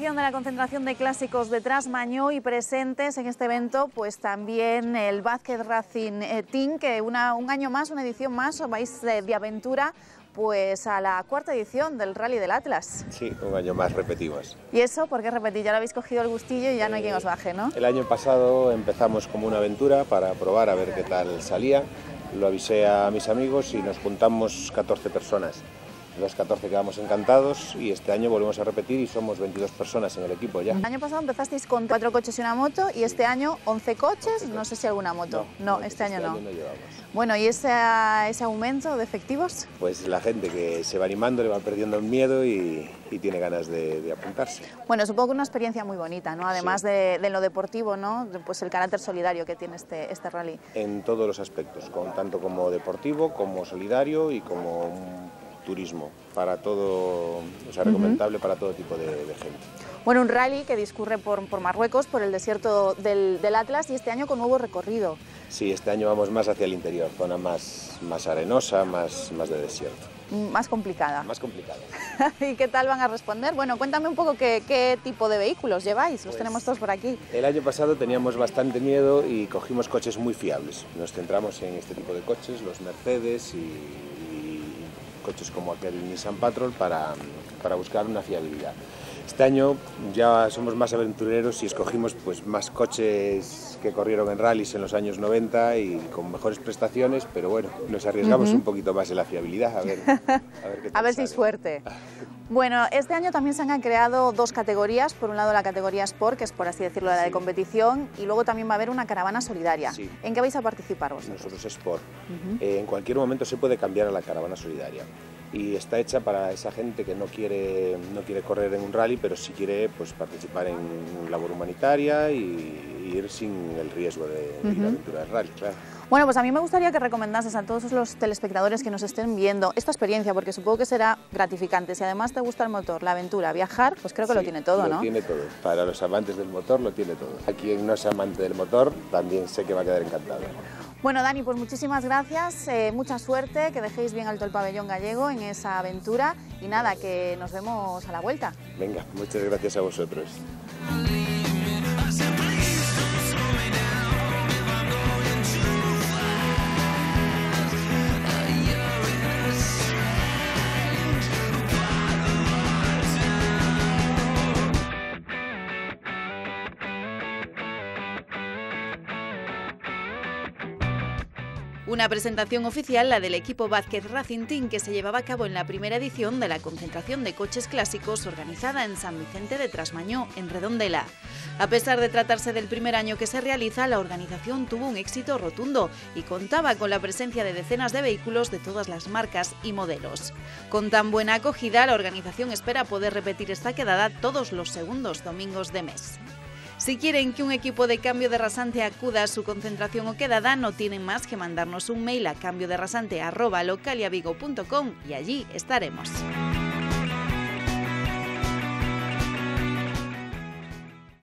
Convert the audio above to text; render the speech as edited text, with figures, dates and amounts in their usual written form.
edición de la concentración de clásicos de Trasmañó y presentes en este evento pues también el Vázquez Racing Team, que un año más, una edición más, os vais de aventura pues a la cuarta edición del Rally del Atlas. Sí, un año más repetimos. ¿Y eso por qué repetir? Ya lo habéis cogido el gustillo y ya no hay quien os baje, ¿no? El año pasado empezamos como una aventura para probar a ver qué tal salía. Lo avisé a mis amigos y nos juntamos 14 personas. Los 14 quedamos encantados y este año volvemos a repetir y somos 22 personas en el equipo ya. El año pasado empezasteis con 4 coches y una moto y este año 11 coches, no sé si alguna moto. No, este año no. Llevamos. Bueno, ¿y ese aumento de efectivos? Pues la gente que se va animando, le va perdiendo el miedo y tiene ganas de apuntarse. Bueno, supongo que una experiencia muy bonita, ¿no? Además sí. de lo deportivo, ¿no? Pues el carácter solidario que tiene este rally. En todos los aspectos, tanto como deportivo, como solidario y como turismo, para todo, o sea, recomendable para todo tipo de gente. Bueno, un rally que discurre por Marruecos, por el desierto del Atlas y este año con nuevo recorrido. Sí, este año vamos más hacia el interior, zona más arenosa, más de desierto. Más complicada. Más complicada. ¿Y qué tal van a responder? Bueno, cuéntame un poco qué tipo de vehículos lleváis, los tenemos todos por aquí. El año pasado teníamos bastante miedo y cogimos coches muy fiables. Nos centramos en este tipo de coches, los Mercedes y coches como aquel Nissan Patrol para buscar una fiabilidad. Este año ya somos más aventureros y escogimos pues más coches que corrieron en rallies en los años 90 y con mejores prestaciones, pero bueno, nos arriesgamos un poquito más en la fiabilidad, a ver qué tal a ver si es suerte. Bueno, este año también se han creado dos categorías, por un lado la categoría Sport, que es por así decirlo la de competición, y luego también va a haber una caravana solidaria. Sí. ¿En qué vais a participar vosotros? Nosotros Sport. En cualquier momento se puede cambiar a la caravana solidaria y está hecha para esa gente que no quiere correr en un rally, pero sí quiere pues, participar en labor humanitaria y ir sin el riesgo de ir a aventura del rally, claro. Bueno, pues a mí me gustaría que recomendases a todos los telespectadores que nos estén viendo esta experiencia, porque supongo que será gratificante. Si además te gusta el motor, la aventura, viajar, pues creo que lo tiene todo, ¿no? Lo tiene todo. Para los amantes del motor lo tiene todo. A quien no es amante del motor también sé que va a quedar encantado. Bueno, Dani, pues muchísimas gracias, mucha suerte, que dejéis bien alto el pabellón gallego en esa aventura y nada, que nos vemos a la vuelta. Venga, muchas gracias a vosotros. Una presentación oficial, la del equipo Vázquez Racing Team, que se llevaba a cabo en la primera edición de la concentración de coches clásicos organizada en San Vicente de Trasmañó, en Redondela. A pesar de tratarse del primer año que se realiza, la organización tuvo un éxito rotundo y contaba con la presencia de decenas de vehículos de todas las marcas y modelos. Con tan buena acogida, la organización espera poder repetir esta quedada todos los segundos domingos de mes. Si quieren que un equipo de Cambio de Rasante acuda a su concentración o quedada, no tienen más que mandarnos un mail a cambioderrasante@localiavigo.com y allí estaremos.